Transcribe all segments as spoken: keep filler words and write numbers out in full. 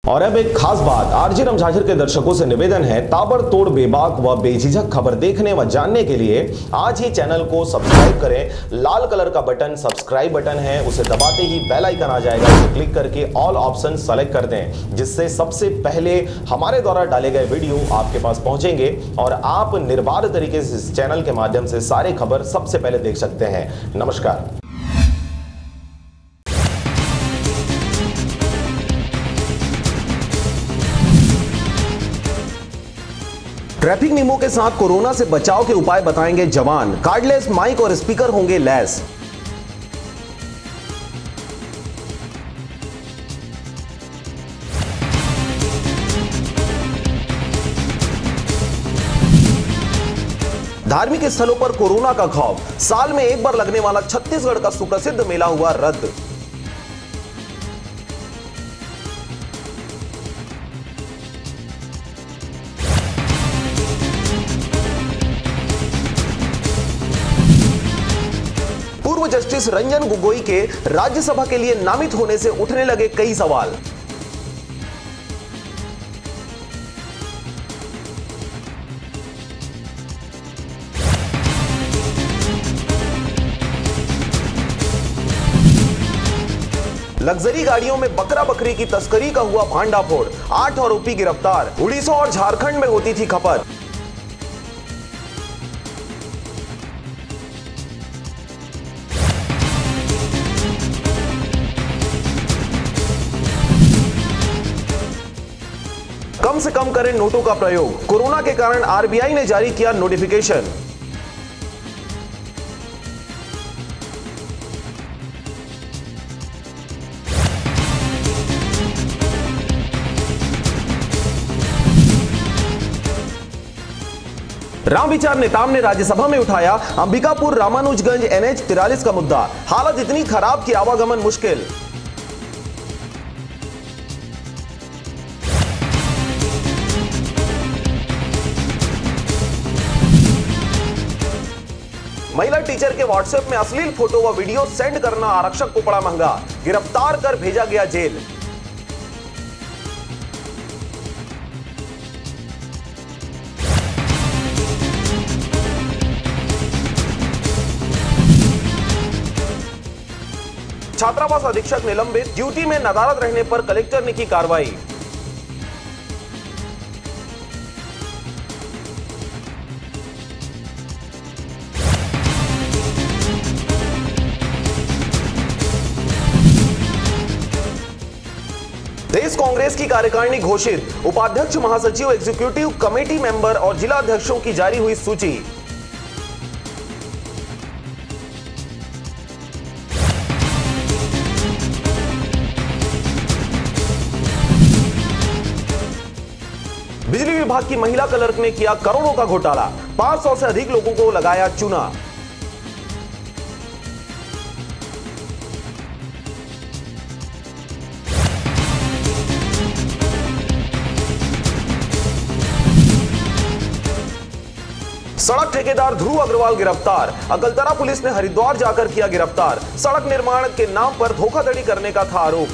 और अब एक खास बात, आरजे रामझाझर के दर्शकों से निवेदन है, ताबड़तोड़ बेबाक व बेझिझक खबर देखने व जानने के लिए आज ही चैनल को सब्सक्राइब करें। लाल कलर का बटन सब्सक्राइब बटन है, उसे दबाते ही बेल आइकन आ जाएगा, उसे क्लिक करके ऑल ऑप्शन सेलेक्ट कर दें, जिससे सबसे पहले हमारे द्वारा डाले गए वीडियो आपके पास पहुंचेंगे और आप निर्बाध तरीके से इस चैनल के माध्यम से सारे खबर सबसे पहले देख सकते हैं। नमस्कार। ट्रैफिक नियमों के साथ कोरोना से बचाव के उपाय बताएंगे जवान, कार्डलेस माइक और स्पीकर होंगे लैस। धार्मिक स्थलों पर कोरोना का खौफ, साल में एक बार लगने वाला छत्तीसगढ़ का सुप्रसिद्ध मेला हुआ रद्द। पूर्व जस्टिस रंजन गोगोई के राज्यसभा के लिए नामित होने से उठने लगे कई सवाल। लग्जरी गाड़ियों में बकरा बकरी की तस्करी का हुआ भांडाफोड़, आठ आरोपी गिरफ्तार। उड़ीसा और झारखंड में होती थी खपत। कम से कम करें नोटों का प्रयोग, कोरोना के कारण आरबीआई ने जारी किया नोटिफिकेशन। रामविचार नेताम ने राज्यसभा में उठाया अंबिकापुर रामानुजगंज एन एच तिरालीस का मुद्दा, हालत इतनी खराब कि आवागमन मुश्किल। महिला टीचर के व्हाट्सएप में अश्लील फोटो व वीडियो सेंड करना आरक्षक को पड़ा महंगा, गिरफ्तार कर भेजा गया जेल। छात्रावास अधीक्षक निलंबित, ड्यूटी में नदारद रहने पर कलेक्टर ने की कार्रवाई। देश कांग्रेस की कार्यकारिणी घोषित, उपाध्यक्ष, महासचिव, एग्जीक्यूटिव कमेटी मेंबर और जिला अध्यक्षों की जारी हुई सूची। बिजली विभाग की महिला क्लर्क ने किया करोड़ों का घोटाला, पांच सौ से अधिक लोगों को लगाया चूना। सड़क ठेकेदार ध्रुव अग्रवाल गिरफ्तार, अकलतरा पुलिस ने हरिद्वार जाकर किया गिरफ्तार। सड़क निर्माण के नाम पर धोखाधड़ी करने का था आरोप।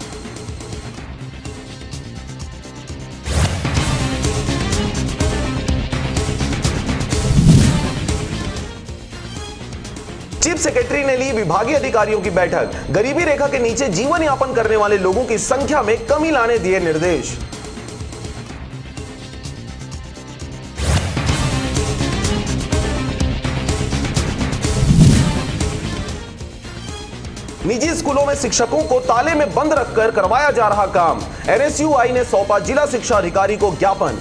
चीफ सेक्रेटरी ने ली विभागीय अधिकारियों की बैठक, गरीबी रेखा के नीचे जीवन यापन करने वाले लोगों की संख्या में कमी लाने दिए निर्देश। निजी स्कूलों में शिक्षकों को ताले में बंद रखकर करवाया जा रहा काम, एन एस यू आई ने सौंपा जिला शिक्षा अधिकारी को ज्ञापन।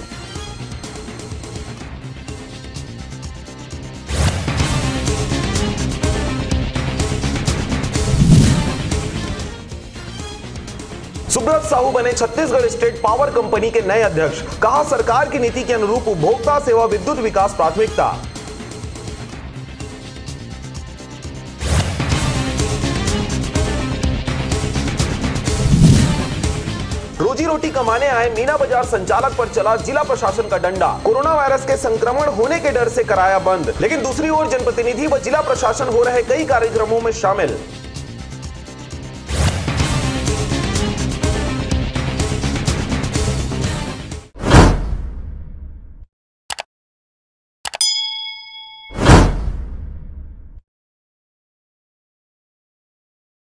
सुब्रत साहू बने छत्तीसगढ़ स्टेट पावर कंपनी के नए अध्यक्ष, कहा सरकार की नीति के अनुरूप उपभोक्ता सेवा विद्युत विकास प्राथमिकता। रोजी रोटी कमाने आए मीना बाजार संचालक पर चला जिला प्रशासन का डंडा, कोरोना वायरस के संक्रमण होने के डर से कराया बंद, लेकिन दूसरी ओर जनप्रतिनिधि व जिला प्रशासन हो रहे कई कार्यक्रमों में शामिल।